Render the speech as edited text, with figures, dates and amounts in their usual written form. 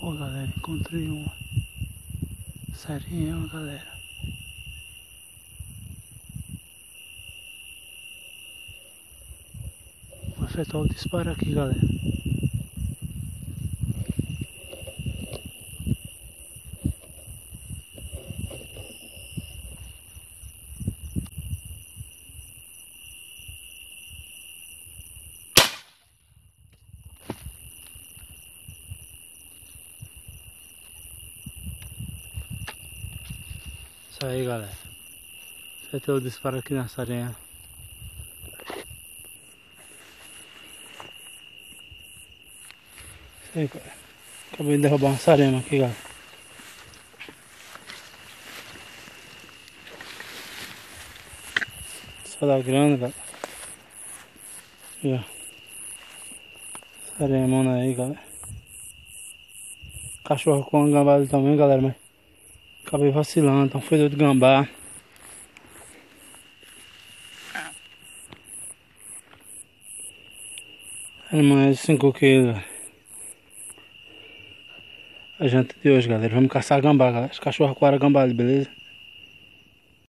Ó, galera, encontrei uma sarinha, galera. Vou efetuar o disparo aqui, galera. Isso aí, galera. Efetuar o disparo aqui na sarinha. Isso aí, cara. Acabei de derrubar uma sarema aqui, galera. Só da grana, galera. Aqui, ó. Saremona aí, galera. Cachorro com gambá também, galera, mas acabei vacilando, então foi de gambá. Mais 5 quilos. A janta de hoje, galera. Vamos caçar gambá, galera. Os cachorros coaram gambá ali, beleza?